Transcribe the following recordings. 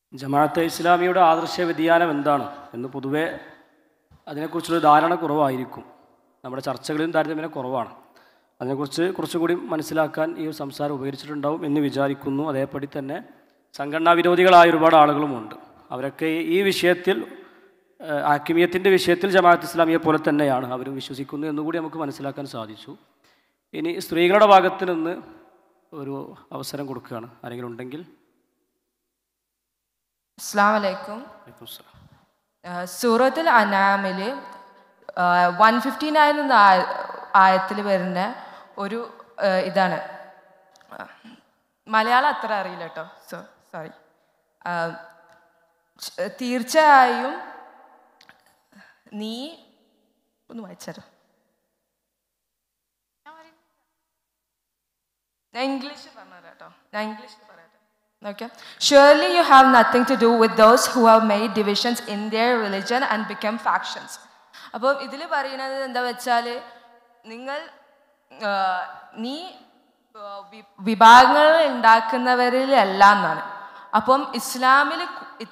ജമാഅത്തെ ഇസ്ലാമിയുടെ ആദർശ വ്യതിയാനം എന്താണ് എന്ന് പൊതുവെ അതിനെക്കുറിച്ചുള്ള ധാരണ കുറവായിരിക്കും. നമ്മുടെ ചർച്ചകളിലും താരതമ്യേന കുറവാണ്. അതിനെക്കുറിച്ച് കുറച്ചുകൂടി മനസ്സിലാക്കാൻ ഈ ഒരു സംസാരം ഉപകരിച്ചിട്ടുണ്ടാവും എന്ന് വിചാരിക്കുന്നു. അതേപടി തന്നെ സംഘടനാ വിരോധികളായ ഒരുപാട് ആളുകളുമുണ്ട്. അവരൊക്കെ ഈ വിഷയത്തിൽ ഹാക്കിമിയത്തിൻ്റെ വിഷയത്തിൽ ജമാഅത്ത് ഇസ്ലാമിയെ പോലെ തന്നെയാണ് അവരും വിശ്വസിക്കുന്നു എന്നുകൂടി നമുക്ക് മനസ്സിലാക്കാൻ സാധിച്ചു. ഇനി സ്ത്രീകളുടെ ഭാഗത്ത് നിന്ന് ഒരു അവസരം കൊടുക്കുകയാണ്. ആരെങ്കിലും ഉണ്ടെങ്കിൽ. അസ്സലാമു അലൈക്കും. സൂറത്തുൽ അനാമിൽ 159 എന്ന ആയത്തിൽ വരുന്ന ഒരു ഇതാണ്. മലയാളം അത്ര അറിയില്ല കേട്ടോ, സോറി. തീർച്ചയായും നീ ഒന്ന് വായിച്ചാലോ. ഞാൻ ഇംഗ്ലീഷ് പറഞ്ഞുതരാം കേട്ടോ, ഞാൻ ഇംഗ്ലീഷിൽ പറയാം. Okay. Surely you have nothing to do with those who have made divisions in their religion and become factions. അപ്പോൾ ഇതിൽ പറയുന്നത് എന്താ വെച്ചാൽ നീ വിഭാഗങ്ങൾ ഉണ്ടാക്കുന്നവരിലല്ല എന്നാണ്. അപ്പം ഇസ്ലാമിൽ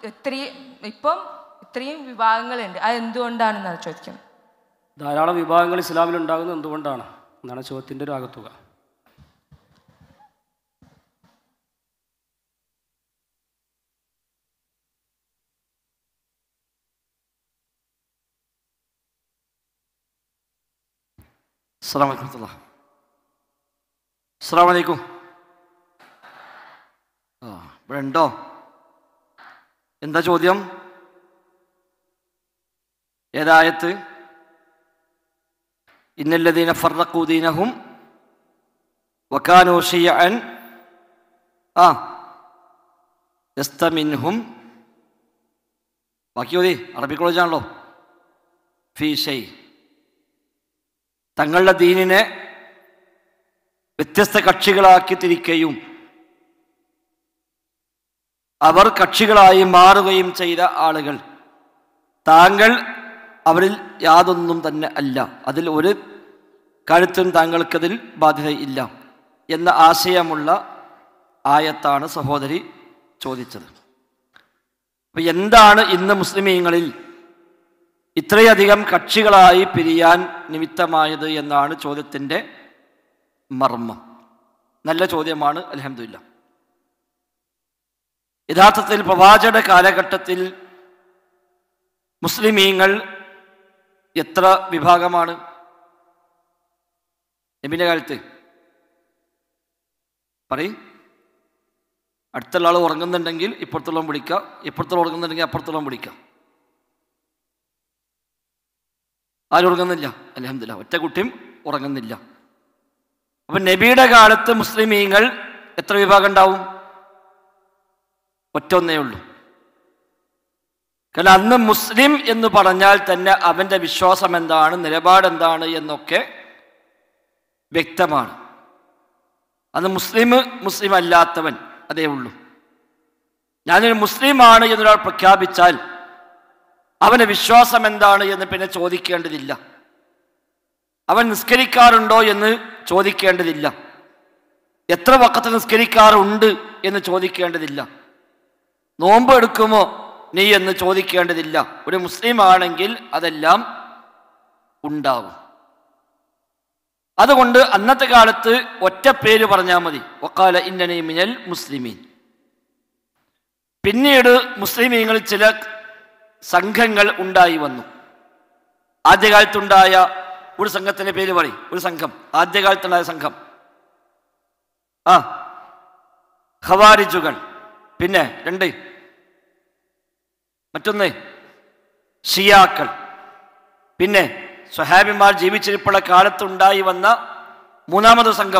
ഇത്രയും വിഭാഗങ്ങളുണ്ട്. അത് എന്തുകൊണ്ടാണെന്നാണ് ചോദിക്കുന്നത്. ധാരാളം വിഭാഗങ്ങൾ ഇസ്ലാമിൽ ഉണ്ടാകുന്നത് എന്തുകൊണ്ടാണ് എന്നാണ് ചോദ്യത്തിൻ്റെ ഒരു ആകത്തുക. അസ്സലാമു അലൈക്കും. അസ്സലാമു അലൈക്കും. ഇവിടെ ഉണ്ടോ? എന്താ ചോദ്യം? ഏതായത്ത്? ഇന്നല്ലദീന ഫർറഖൂ ദീനഹും വകാനൂ ശിയഅൻ ലസ്ത മിൻഹും. ബാക്കി ഓതി. അറബി കോളേജാണല്ലോ. ഫീ ഷൈ. തങ്ങളുടെ ദീനിനെ വ്യത്യസ്ത കക്ഷികളാക്കി തിരിക്കുകയും അവർ കക്ഷികളായി മാറുകയും ചെയ്ത ആളുകൾ, താങ്കൾ അവരിൽ യാതൊന്നും തന്നെ അല്ല, അതിൽ ഒരു കാര്യത്തിലും താങ്കൾക്കതിൽ ബാധ്യതയില്ല എന്ന ആശയമുള്ള ആയത്താണ് സഹോദരി ചോദിച്ചത്. അപ്പം എന്താണ് ഇന്ന് മുസ്ലിമീങ്ങളിൽ ഇത്രയധികം കക്ഷികളായി പിരിയാൻ നിമിത്തമായത് എന്നാണ് ചോദ്യത്തിൻ്റെ മർമ്മം. നല്ല ചോദ്യമാണ്, അൽഹംദുലില്ലാ. യഥാർത്ഥത്തിൽ പ്രവാചകരുടെ കാലഘട്ടത്തിൽ മുസ്ലിമീങ്ങൾ എത്ര വിഭാഗമാണ്? നബിയുടെ കാലത്ത് പറയും. അടുത്തുള്ള ആൾ ഉറങ്ങുന്നുണ്ടെങ്കിൽ ഇപ്പുറത്തുള്ള വിളിക്കുക, ഇപ്പുറത്തുള്ള ഉറങ്ങുന്നുണ്ടെങ്കിൽ അപ്പുറത്തുള്ള വിളിക്കുക. ആരും ഉറങ്ങുന്നില്ല, അൽഹംദുലില്ലാ. ഒറ്റ കുട്ടിയും ഉറങ്ങുന്നില്ല. അപ്പം നബിയുടെ കാലത്ത് മുസ്ലിമീങ്ങൾ എത്ര വിഭാഗം ഉണ്ടാവും? ഒറ്റൊന്നേ ഉള്ളൂ. കാരണം അന്ന് മുസ്ലിം എന്ന് പറഞ്ഞാൽ തന്നെ അവൻ്റെ വിശ്വാസം എന്താണ്, നിലപാടെന്താണ് എന്നൊക്കെ വ്യക്തമാണ്. അന്ന് മുസ്ലിം അല്ലാത്തവൻ അതേ ഉള്ളൂ. ഞാനൊരു മുസ്ലിമാണ് എന്നൊരാൾ പ്രഖ്യാപിച്ചാൽ അവൻ്റെ വിശ്വാസം എന്താണ് എന്ന് പിന്നെ ചോദിക്കേണ്ടതില്ല. അവൻ നിസ്കരിക്കാറുണ്ടോ എന്ന് ചോദിക്കേണ്ടതില്ല. എത്ര വഖത്ത് നിസ്കരിക്കാറുണ്ട് എന്ന് ചോദിക്കേണ്ടതില്ല. നോമ്പ് എടുക്കുമോ നീ എന്ന് ചോദിക്കേണ്ടതില്ല. ഒരു മുസ്ലിം ആണെങ്കിൽ അതെല്ലാം ഉണ്ടാവും. അതുകൊണ്ട് അന്നത്തെ കാലത്ത് ഒറ്റ പേര് പറഞ്ഞാൽ മതി, വഖാല ഇന്നനി മിനൽ മുസ്ലിമീൻ. പിന്നീട് മുസ്ലിമീങ്ങൾ ചില സംഘങ്ങൾ ഉണ്ടായി വന്നു. ആദ്യകാലത്തുണ്ടായ ഒരു സംഘത്തിൻ്റെ പേര് പറയും. ഒരു സംഘം, ആദ്യകാലത്തുണ്ടായ സംഘം ഖവാരിജുകൾ. പിന്നെ മറ്റൊന്ന് ഷിയാക്കൾ. പിന്നെ സ്വഹാബിമാർ ജീവിച്ചിരിപ്പുള്ള കാലത്തുണ്ടായി വന്ന മൂന്നാമത് സംഘം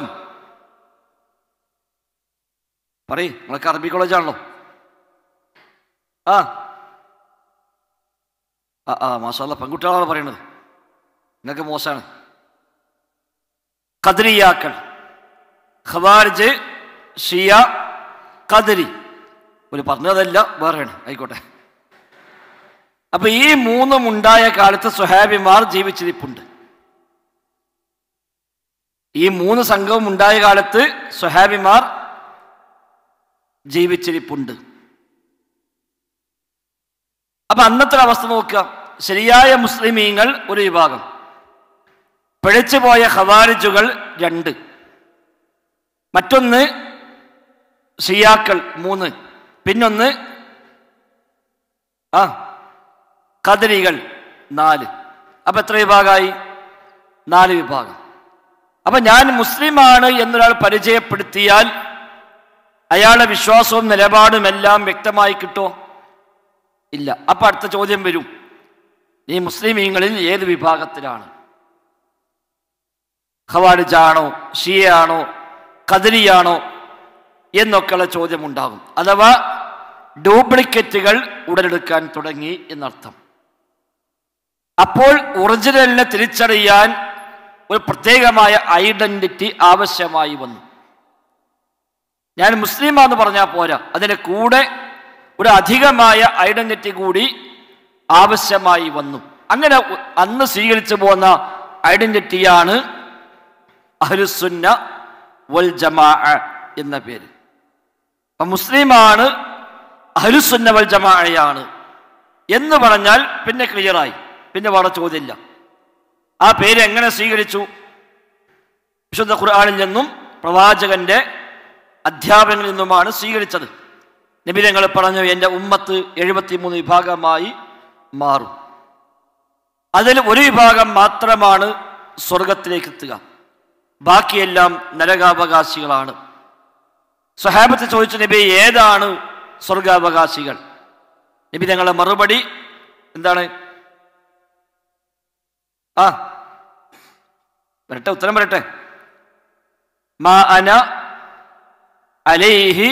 പറയും. നിങ്ങൾക്ക് അറബി കോളേജാണല്ലോ. മാഷാ അല്ലാ, പെൺകുട്ടികളാണ് പറയുന്നത്, നിങ്ങൾക്ക് മോശമാണ്. ഖദരിയാക്കൾ, ഖവാരിജ്, ഷിയ, ഖദരി. ഒരു പറഞ്ഞതല്ല, വേറെയാണ്, ആയിക്കോട്ടെ. അപ്പൊ ഈ മൂന്നും ഉണ്ടായ കാലത്ത് സ്വഹാബിമാർ ജീവിച്ചിരിപ്പുണ്ട്. ഈ മൂന്ന് സംഘവും ഉണ്ടായ കാലത്ത് സ്വഹാബിമാർ ജീവിച്ചിരിപ്പുണ്ട്. അപ്പൊ അന്നത്തെ അവസ്ഥ നോക്കുക. ശരിയായ മുസ്ലിമീങ്ങൾ ഒരു വിഭാഗം, പിഴച്ചുപോയ ഖവാരിജുകൾ 2, മറ്റൊന്ന് ഷിയാക്കൾ 3, പിന്നൊന്ന് ഖദരികൾ 4. അപ്പൊ എത്ര വിഭാഗമായി? 4 വിഭാഗം. അപ്പൊ ഞാൻ മുസ്ലിമാണ് എന്നൊരാൾ പരിചയപ്പെടുത്തിയാൽ അയാളുടെ വിശ്വാസവും നിലപാടുമെല്ലാം വ്യക്തമായി കിട്ടുമോ? ഇല്ല. അപ്പൊ അടുത്ത ചോദ്യം വരും, നീ മുസ്ലിമീങ്ങളിൽ ഏത് വിഭാഗത്തിലാണ്? ഖവാരിജാണോ, ഷിയയാണോ, ഖദരിയാണോ എന്നൊക്കെയുള്ള ചോദ്യം ഉണ്ടാകും. അഥവാ ഡ്യൂപ്ലിക്കേറ്റുകൾ ഉടലെടുക്കാൻ തുടങ്ങി എന്നർത്ഥം. അപ്പോൾ ഒറിജിനലിനെ തിരിച്ചറിയാൻ ഒരു പ്രത്യേകമായ ഐഡന്റിറ്റി ആവശ്യമായി വന്നു. ഞാൻ മുസ്ലിമാന്ന് പറഞ്ഞാൽ പോരാ, അതിന് കൂടെ ഒരു അധികമായ ഐഡന്റിറ്റി കൂടി ആവശ്യമായി വന്നു. അങ്ങനെ അന്ന് സ്വീകരിച്ചു പോന്ന ഐഡന്റിറ്റിയാണ് അഹ്ലുസുന്ന വൽ ജമാഅ എന്ന പേര്. അപ്പം മുസ്ലിമാണ്, അഹ്ലുസുന്ന വൽ ജമാഅയാണ് എന്ന് പറഞ്ഞാൽ പിന്നെ ക്ലിയറായി, പിന്നെ വേറെ ചോദ്യമില്ല. ആ പേര് എങ്ങനെ സ്വീകരിച്ചു? വിശുദ്ധ ഖുർആനിൽ നിന്നും പ്രവാചകന്റെ അധ്യാപനങ്ങളിൽ നിന്നുമാണ് സ്വീകരിച്ചത്. നബി തങ്ങൾ പറഞ്ഞു, എൻ്റെ ഉമ്മത്ത് 73 വിഭാഗമായി മാറും. അതിൽ ഒരു വിഭാഗം മാത്രമാണ് സ്വർഗത്തിലേക്ക് എത്തുക, ബാക്കിയെല്ലാം നരകാവകാശികളാണ്. സ്വഹാബത്ത് ചോദിച്ചു, നബി ഏതാണ് സ്വർഗാവകാശികൾ? നബി തങ്ങളുടെ മറുപടി എന്താണ്? വരട്ടെ, ഉത്തരം വരട്ടെ. മാ അന അലൈഹി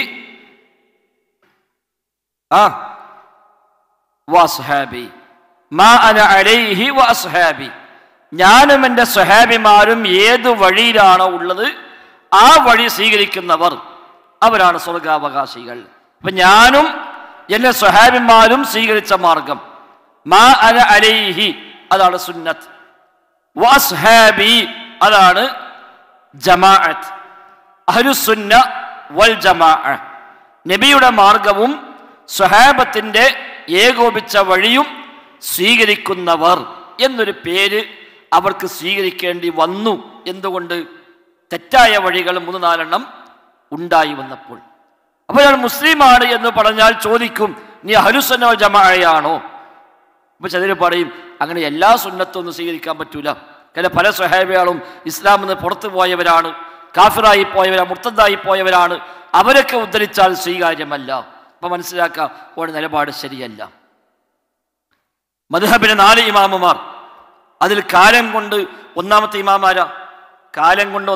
വഅസ്ഹാബി, മാ അന അലൈഹി വഅസ്ഹാബി, ഞാനും എൻ്റെ സ്വഹാബിമാരും ഏത് വഴിയിലാണോ ഉള്ളത് ആ വഴി സ്വീകരിക്കുന്നവർ അവരാണ് സ്വർഗാവകാശികൾ. അപ്പൊ ഞാനും എൻ്റെ സ്വഹാബിമാരും സ്വീകരിച്ച മാർഗം മാ അന അലൈഹി അതാണ് സുന്നത്ത്, വഅസ്ഹാബി അതാണ് ജമാഅത്ത്, അഹ്ലുസുന്ന വൽ ജമാഅ. നബിയുടെ മാർഗവും സ്വഹാബത്തിന്റെ ഏകോപിച്ച വഴിയും സ്വീകരിക്കുന്നവർ എന്നൊരു പേര് അവർക്ക് സ്വീകരിക്കേണ്ടി വന്നു. എന്തുകൊണ്ട്? തെറ്റായ വഴികൾ 3-4 ഉണ്ടായി വന്നപ്പോൾ. അപ്പോൾ ഞാൻ മുസ്ലിമാണ് എന്ന് പറഞ്ഞാൽ ചോദിക്കും, നീ അഹ്ലുസുന്ന വൽ ജമാഅയാണോ? അപ്പൊ ചിലർ പറയും, അങ്ങനെ എല്ലാ സുന്നത്തും ഒന്നും സ്വീകരിക്കാൻ പറ്റൂല. പല സ്വഹാബികളും ഇസ്ലാമിൽ നിന്ന് പുറത്തു പോയവരാണ്, കാഫിറായി പോയവരാണ്, മുർത്തദായി പോയവരാണ്, അവരൊക്കെ ഉദ്ധരിച്ചാൽ സ്വീകാര്യമല്ല. അപ്പൊ മനസ്സിലാക്കാം, ഒരു നിലപാട് ശരിയല്ല. മദ്ഹബിന് 4 ഇമാമുമാർ, അതിൽ കാലം കൊണ്ട് ഒന്നാമത്തെ ഇമാമാരാ? കാലം കൊണ്ട്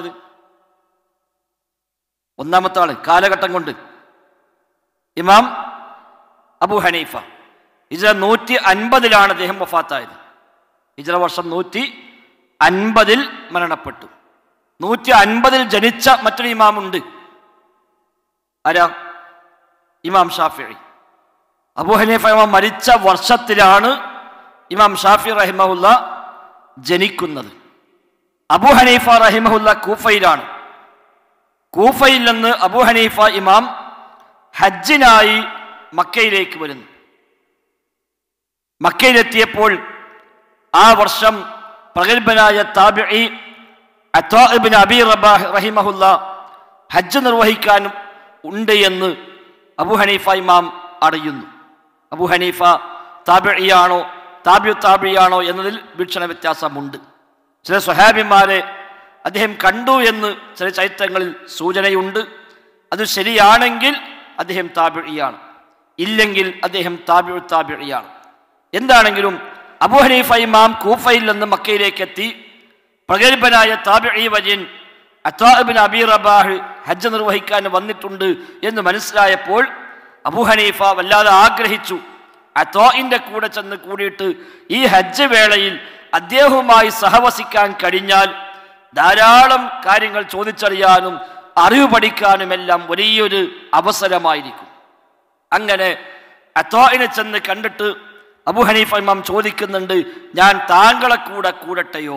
ഒന്നാമത്തെ ആള് കാലഘട്ടം കൊണ്ട് ഇമാം അബൂ ഹനീഫ. ഹിജ്റ 150 അദ്ദേഹം വഫാത്തായത്. ഹിജ്റ വർഷം 150 മരണപ്പെട്ടു. 150 ജനിച്ച മറ്റൊരു ഇമാമുണ്ട്. ആരാ? ഇമാം ഷാഫിഈ. അബൂ ഹനീഫ ഇമാം മരിച്ച വർഷത്തിലാണ് ഇമാം ഷാഫിഈ റഹിമഹുല്ല ജനിക്കുന്നത്. അബൂ ഹനീഫ റഹിമഹുല്ല കൂഫയിലാണ്. കൂഫയിൽ നിന്ന് അബൂ ഹനീഫ ഇമാം ഹജ്ജിനായി മക്കയിലേക്ക് വരുന്നു. മക്കയിലെത്തിയപ്പോൾ ആ വർഷം പ്രഗത്ഭനായ താബിഈ അത്വാ ഇബ്നു അബീ റബാഹ് റഹിമഹുല്ല ഹജ്ജ് നിർവഹിക്കാൻ ഉണ്ട് എന്ന് അബൂ ഹനീഫ ഇമാം അറിയുന്നു. അബൂ ഹനീഫ താബിഈയാണോ താബിയാണോ എന്നതിൽ വീക്ഷണ വ്യത്യാസമുണ്ട്. ചില സ്വഹാബിമാരെ അദ്ദേഹം കണ്ടു എന്ന് ചില ചരിത്രങ്ങളിൽ സൂചനയുണ്ട്. അത് ശരിയാണെങ്കിൽ അദ്ദേഹം താബിഈയാണ്, ഇല്ലെങ്കിൽ അദ്ദേഹം താബിഈയാണ്. എന്താണെങ്കിലും അബൂ ഹനീഫ ഇമാം കൂഫയിൽ നിന്ന് മക്കയിലേക്ക് എത്തി. പ്രഗത്ഭനായ താബിഈ വര്യൻ അത്വാ ഇബ്നു അബീ റബാഹ് ഹജ്ജ് നിർവഹിക്കാൻ വന്നിട്ടുണ്ട് എന്ന് മനസ്സിലായപ്പോൾ അബൂ ഹനീഫ വല്ലാതെ ആഗ്രഹിച്ചു. അത്വാഇന്റെ കൂടെ ചെന്ന് കൂടിയിട്ട് ഈ ഹജ്ജ് വേളയിൽ അദ്ദേഹവുമായി സഹവസിക്കാൻ കഴിഞ്ഞാൽ ധാരാളം കാര്യങ്ങൾ ചോദിച്ചറിയാനും അറിവ് പഠിക്കാനുമെല്ലാം വലിയൊരു അവസരമായിരിക്കും. അങ്ങനെ അത്വാഇനെ ചെന്ന് കണ്ടിട്ട് അബൂ ഹനീഫ ഇമാം ചോദിക്കുന്നുണ്ട്, ഞാൻ താങ്കളെ കൂടെ കൂടട്ടെയോ?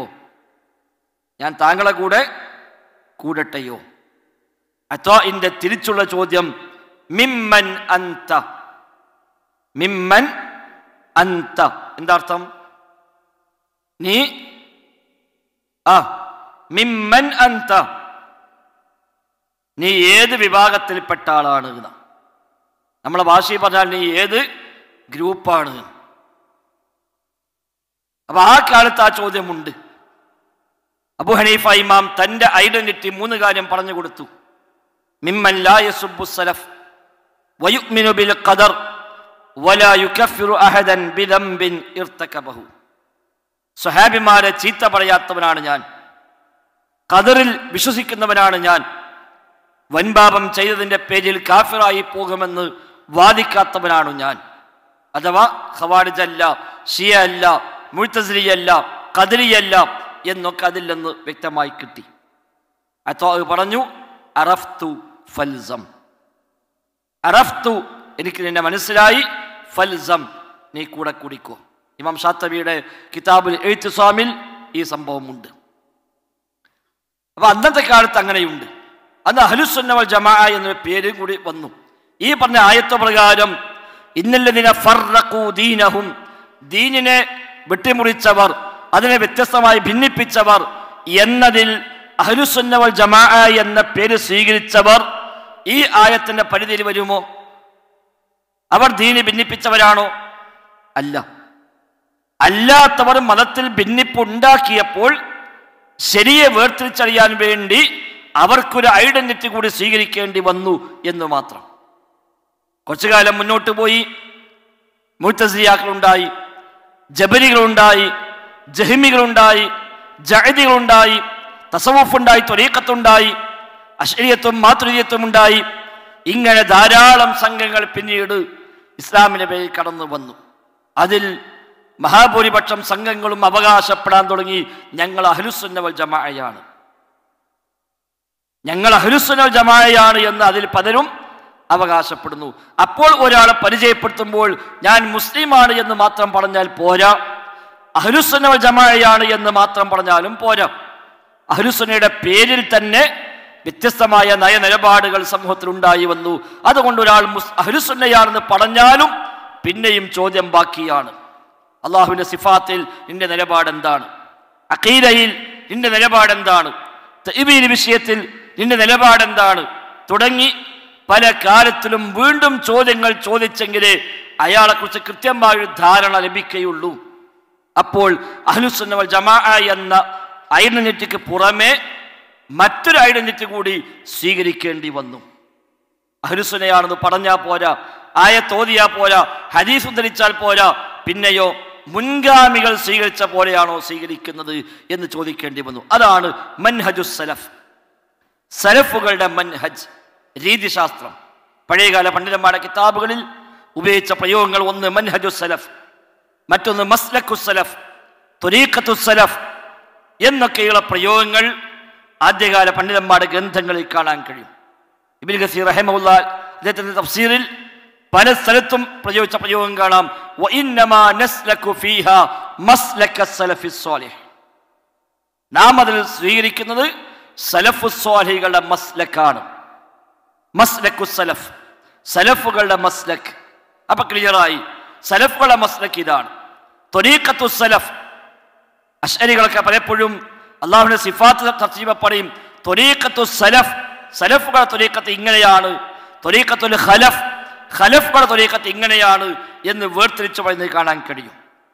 അത്വാഇന്റെ തിരിച്ചുള്ള ചോദ്യം മിമ്മൻ അന്ത എന്താ അർത്ഥം? നീ മിമ്മൻ അന്ത, നീ ഏത് വിഭാഗത്തിൽപ്പെട്ട ആളാണ്? നമ്മളെ ഭാഷയിൽ പറഞ്ഞാൽ നീ ഏത് ഗ്രൂപ്പാണ്? അപ്പൊ ആ കാലത്ത് ആ ചോദ്യമുണ്ട്. അബൂ ഹനീഫ ഇമാം തന്റെ ഐഡന്റിറ്റി 3 കാര്യം പറഞ്ഞു കൊടുത്തു. മിമ്മൻ ലാ യസുബ്ബു സലഫ് വയുഅ്മിനു ബിൽ ഖദർ വലാ യുകഫിറു അഹദൻ ബിദംബിൻ ഇർതകബഹു. സ്വഹാബിമാരെ ചീത്ത പറയാത്തവനാണ് ഞാൻ, ഖദറിൽ വിശ്വസിക്കുന്നവനാണ് ഞാൻ, വൻപാപം ചെയ്തതിന്റെ പേരിൽ കാഫിറായി പോകുമെന്ന് വാദിക്കാത്തവനാണ് ഞാൻ. അഥവാ ഖവാരിജല്ല, ഷിയ അല്ല, മുഅ്തസിലിയല്ല, ഖദരിയല്ല എന്നൊക്കെ അതിൽ നിന്ന് വ്യക്തമായി കിട്ടി. അത്തോ പറഞ്ഞു അറഫ്തു ഫൽസം, അറഫ്തു എനിക്ക് നിന്നെ മനസ്സിലായി, ഫൽസം നീ കൂടെ കൂടിക്കോ. ഇമാം ഷാത്തബിയുടെ കിതാബുൽ ഇഅ്തിസാമിൽ ഈ സംഭവമുണ്ട്. അപ്പൊ അന്നത്തെ കാലത്ത് അങ്ങനെയുണ്ട്. അന്ന് അഹ്ലുസുന്ന വൽ ജമാഅ എന്നൊരു പേര് കൂടി വന്നു. ഈ പറഞ്ഞ ആയത്ത് പ്രകാരം ഇന്നല്ലദീന ഫർറഖൂ ദീനഹും, ദീനിനെ വെട്ടിമുറിച്ചവർ, അതിനെ വ്യത്യസ്തമായി ഭിന്നിപ്പിച്ചവർ എന്നതിൽ അഹ്ലുസുന്ന വൽ ജമാഅ എന്ന പേര് സ്വീകരിച്ചവർ ഈ ആയത്തിന്റെ പരിധിയിൽ വരുമോ? അവർ ദീനി ഭിന്നിപ്പിച്ചവരാണോ? അല്ല. അല്ലാത്തവർ മതത്തിൽ ഭിന്നിപ്പുണ്ടാക്കിയപ്പോൾ ശരിയെ വേർതിരിച്ചറിയാൻ വേണ്ടി അവർക്കൊരു ഐഡന്റിറ്റി കൂടി സ്വീകരിക്കേണ്ടി വന്നു എന്ന് മാത്രം. കുറച്ചു കാലം മുന്നോട്ട് പോയി മുഅ്തസിലിയാക്കളുണ്ടായി, ജബരികളുണ്ടായി, ജഹ്മികളുണ്ടായി, ജഅദികളുണ്ടായി, തസവുഫുണ്ടായി, ത്വരീഖത്തുണ്ടായി, അശ്അരിയത്തും മാതുരിദിയത്തും ഉണ്ടായി. ഇങ്ങനെ ധാരാളം സംഘങ്ങൾ പിന്നീട് ഇസ്ലാമിന്റെ പേരിൽ കടന്നു വന്നു. അതിൽ മഹാഭൂരിപക്ഷം സംഘങ്ങളും അവകാശപ്പെടാൻ തുടങ്ങി ഞങ്ങൾ അഹ്ലുസുന്ന വൽ ജമാഅയാണ്, ഞങ്ങൾ അഹ്ലുസുന്ന വൽ ജമാഅയാണ് എന്ന് അതിൽ പലരും അവകാശപ്പെടുന്നു. അപ്പോൾ ഒരാളെ പരിചയപ്പെടുത്തുമ്പോൾ ഞാൻ മുസ്ലിമാണ് എന്ന് മാത്രം പറഞ്ഞാൽ പോരാ, അഹ്ലുസുന്ന വൽ ജമാഅയാണ് എന്ന് മാത്രം പറഞ്ഞാലും പോരാ. അഹ്ലുസുന്നയുടെ പേരിൽ തന്നെ വ്യത്യസ്തമായ നയനിലപാടുകൾ സമൂഹത്തിൽ ഉണ്ടായി വന്നു. അതുകൊണ്ട് ഒരാൾ അഹ്ലുസുന്നയാണെന്ന് പറഞ്ഞാലും പിന്നെയും ചോദ്യം ബാക്കിയാണ്. അള്ളാഹുവിന്റെ സിഫാത്തിൽ നിന്റെ നിലപാടെന്താണ്? അഖീദയിൽ നിന്റെ നിലപാടെന്താണ്? തഅ്വീൽ വിഷയത്തിൽ നിന്റെ നിലപാടെന്താണ്? തുടങ്ങി പല കാലത്തിലും വീണ്ടും ചോദ്യങ്ങൾ ചോദിച്ചെങ്കിലേ അയാളെക്കുറിച്ച് കൃത്യമായൊരു ധാരണ ലഭിക്കുകയുള്ളൂ. അപ്പോൾ അഹ്ലുസുന്ന വൽ ജമാഅ എന്ന ഐഡന്റിറ്റിക്ക് പുറമെ മറ്റൊരു ഐഡന്റിറ്റി കൂടി സ്വീകരിക്കേണ്ടി വന്നു. അഹ്ലുസുന്നയാണെന്ന് പറഞ്ഞാൽ പോരാ, ആയത്തോതിയാ പോരാ, ഹദീസ് ഉദ്ധരിച്ചാൽ പോരാ, പിന്നെയോ മുൻഗാമികൾ സ്വീകരിച്ച പോലെയാണോ സ്വീകരിക്കുന്നത് എന്ന് ചോദിക്കേണ്ടി വന്നു. അതാണ് മൻഹജുസ് സലഫ്, സലഫുകളുടെ മൻഹജ്, രീതിശാസ്ത്രം. പഴയകാല പണ്ഡിതന്മാരുടെ കിതാബുകളിൽ ഉപയോഗിച്ച പ്രയോഗങ്ങൾ ഒന്ന് മൻഹജുസ് സലഫ്, മറ്റൊന്ന് മസ്ലഖുസ് സലഫ്, ത്വരീഖത്തുസ് സലഫ് എന്നൊക്കെയുള്ള പ്രയോഗങ്ങൾ ആദ്യകാല പണ്ഡിതന്മാരുടെ ഗ്രന്ഥങ്ങളിൽ കാണാൻ കഴിയും. ഇബ്നു കസീർ റഹിമഹുല്ലാഹ് അദ്ദേഹത്തിന്റെ തഫ്സീറിൽ പല സ്ഥലത്തും പ്രയോഗിച്ച പ്രയോഗം കാണാം. വഇന്നമാ നസ്ലകു ഫീഹാ മസ്ലക സലഫിസ് സ്വാലിഹ്, നാം അതിൽ സ്വീകരിക്കുന്നത് സലഫുസ് സ്വാലിഹുകളുടെ മസ്ലക്കാണ്. മസ്ലഖുസ് സലഫ്, സലഫുകളുടെ മസ്ലക്. അപ്പൊ ക്ലിയറായി, സലഫുകളുടെ മസ്ലക് ഇതാണ്. ത്വരീഖത്തുസ് സലഫ്, അശ്അരികളൊക്കെ പലപ്പോഴും അള്ളാഹുവിന്റെ സിഫാത്ത് തർജീമ പറയും. ത്വരീഖത്തുസ് സലഫ്, സലഫുകളുടെ ത്വരീഖത്ത് ഇങ്ങനെയാണ്, ത്വരീഖത്തുൽ ഖലഫ്, ഖലഫുകളുടെ ത്വരീഖത്ത് ഇങ്ങനെയാണ് എന്ന് വേർതിരിച്ചു പറയുന്നത് കാണാൻ കഴിയും.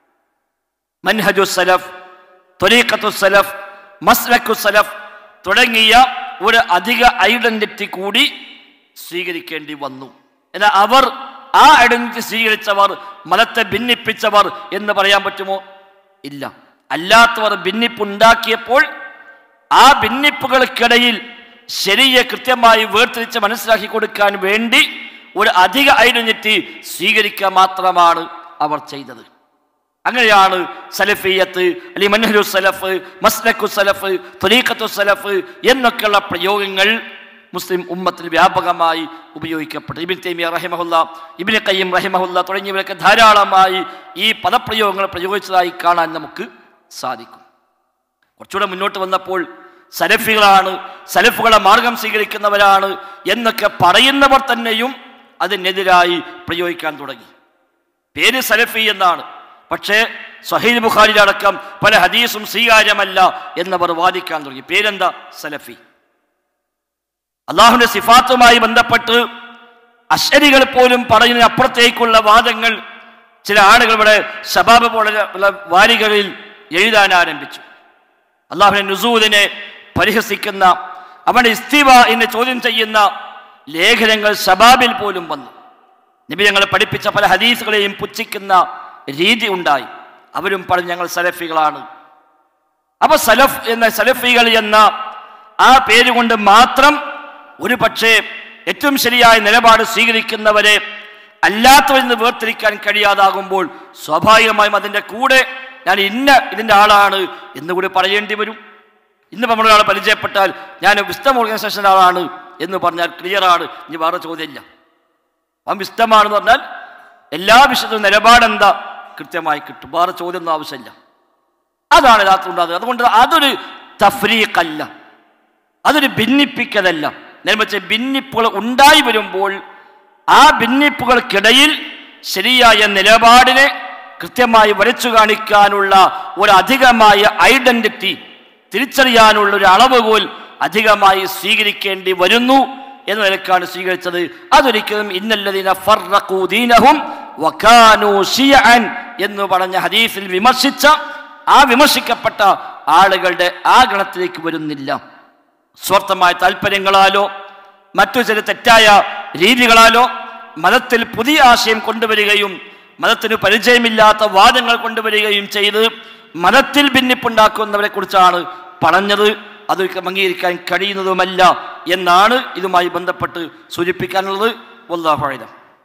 മൻഹജുസ് സലഫ്, ത്വരീഖത്തുസ് സലഫ്, മസ്ലഖുസ് സലഫ് തുടങ്ങിയ ഒരു അധിക ഐഡന്റിറ്റി കൂടി സ്വീകരിക്കേണ്ടി വന്നു. എന്നാൽ അവർ ആ ഐഡന്റിറ്റി സ്വീകരിച്ചവർ മതത്തെ ഭിന്നിപ്പിച്ചവർ എന്ന് പറയാൻ പറ്റുമോ? ഇല്ല. അല്ലാത്തവർ ഭിന്നിപ്പുണ്ടാക്കിയപ്പോൾ ആ ഭിന്നിപ്പുകൾക്കിടയിൽ ശരിയെ കൃത്യമായി വേർതിരിച്ച് മനസ്സിലാക്കി കൊടുക്കാൻ വേണ്ടി ഒരു അധിക ഐഡന്റിറ്റി സ്വീകരിക്കുക മാത്രമാണ് അവർ ചെയ്തത്. അങ്ങനെയാണ് സലഫിയത്ത്, അല്ലെങ്കിൽ മൻഹജുസ് സലഫ്, മസ്ലഖുസ് സലഫ്, ത്വരീഖത്തുസ് സലഫ് എന്നൊക്കെയുള്ള പ്രയോഗങ്ങൾ മുസ്ലിം ഉമ്മത്തിൽ വ്യാപകമായി ഉപയോഗിക്കപ്പെട്ടു. ഇബ്നു തൈമിയ്യ റഹിമഹുല്ലാഹ്, ഇബ്നു ഖയ്യിം റഹിമഹുല്ലാഹ് തുടങ്ങിയവരൊക്കെ ധാരാളമായി ഈ പദപ്രയോഗങ്ങൾ പ്രയോഗിച്ചതായി കാണാൻ നമുക്ക് സാധിക്കും. കുറച്ചുകൂടെ മുന്നോട്ട് വന്നപ്പോൾ സലഫികളാണ്, സലഫുകളെ മാർഗം സ്വീകരിക്കുന്നവരാണ് എന്നൊക്കെ പറയുന്നവർ തന്നെയും അതിനെതിരായി പ്രയോഗിക്കാൻ തുടങ്ങി. പേര് സലഫി എന്നാണ്. പക്ഷേ സ്വഹീഹ് ബുഖാരിയിലടക്കം പല ഹദീസും സ്വീകാര്യമല്ല എന്നവർ വാദിക്കാൻ തുടങ്ങി. പേരെന്താ? സലഫി. അള്ളാഹുവിന്റെ സിഫാത്തുമായി ബന്ധപ്പെട്ട് അശ്അരികൾ പോലും പറയുന്നതിന് അപ്പുറത്തേക്കുള്ള വാദങ്ങൾ ചില ആളുകൾ ഇവിടെ ശബാബ് പോലുള്ള വാരികളിൽ എഴുതാൻ ആരംഭിച്ചു. അള്ളാഹുവിന്റെ നുസൂലിനെ പരിഹസിക്കുന്ന, അവന്റെ ഇസ്തിവ എന്ന് ചോദ്യം ചെയ്യുന്ന ലേഖനങ്ങൾ ശബാബിൽ പോലും വന്നു. നബി ഞങ്ങളെ പഠിപ്പിച്ച പല ഹദീസുകളെയും പുച്ഛിക്കുന്ന രീതി ഉണ്ടായി. അവരും പറഞ്ഞ് ഞങ്ങൾ സലഫികളാണ്. അപ്പൊ സലഫികൾ എന്ന ആ പേരുകൊണ്ട് മാത്രം ഒരു പക്ഷേ ഏറ്റവും ശരിയായ നിലപാട് സ്വീകരിക്കുന്നവരെ അല്ലാത്തവരിൽ നിന്ന് വേർതിരിക്കാൻ കഴിയാതാകുമ്പോൾ സ്വാഭാവികമായും അതിൻ്റെ കൂടെ ഞാൻ ഇതിൻ്റെ ആളാണ് എന്നുകൂടി പറയേണ്ടി വരും. ഇന്ന് നമ്മളൊരാളെ പരിചയപ്പെട്ടാൽ ഞാൻ വിസ്ഡം ഓർഗനൈസേഷൻ്റെ ആളാണ് എന്ന് പറഞ്ഞാൽ ക്ലിയറാണ്, ഇനി വേറെ ചോദ്യമില്ല. ആ വിസ്ഡമാണെന്ന് പറഞ്ഞാൽ എല്ലാ വിഷയത്തിലും നിലപാടെന്താ കൃത്യമായി കിട്ടും, വേറെ ചോദ്യമൊന്നും ആവശ്യമില്ല. അതാണ് യഥാർത്ഥം ഉണ്ടാകുന്നത്. അതുകൊണ്ട് അതൊരു തഫ്രീഖല്ല, അതൊരു ഭിന്നിപ്പിക്കലല്ല. നേരെ ഭിന്നിപ്പുകൾ ഉണ്ടായി വരുമ്പോൾ ആ ഭിന്നിപ്പുകൾക്കിടയിൽ ശരിയായ നിലപാടിനെ കൃത്യമായി വരച്ചു കാണിക്കാനുള്ള ഒരു അധികമായ ഐഡന്റിറ്റി, തിരിച്ചറിയാനുള്ള ഒരു അളവുകോൽ അധികമായി സ്വീകരിക്കേണ്ടി വരുന്നു എന്ന നിലക്കാണ് സ്വീകരിച്ചത്. അതൊരിക്കലും ഇന്നല്ലദീന ഫർറഖൂ ദീനഹും വകാനൂ ശിയഅൻ എന്ന് പറഞ്ഞ ഹദീസിൽ വിമർശിച്ച ആ വിമർശിക്കപ്പെട്ട ആളുകളുടെ ആ ഗണത്തിലേക്ക് വരുന്നില്ല. സ്വാർത്ഥമായ താല്പര്യങ്ങളാലോ മറ്റു ചില തെറ്റായ രീതികളാലോ മതത്തിൽ പുതിയ ആശയം കൊണ്ടുവരികയും മതത്തിന് പരിചയമില്ലാത്ത വാദങ്ങൾ കൊണ്ടുവരികയും ചെയ്ത് മതത്തിൽ ഭിന്നിപ്പുണ്ടാക്കുന്നവരെ കുറിച്ചാണ് പറഞ്ഞത്. അത് അംഗീകരിക്കാൻ കഴിയുന്നതുമല്ല എന്നാണ് ഇതുമായി ബന്ധപ്പെട്ട് സൂചിപ്പിക്കാനുള്ളത്. വല്ലാഹു അഅലം.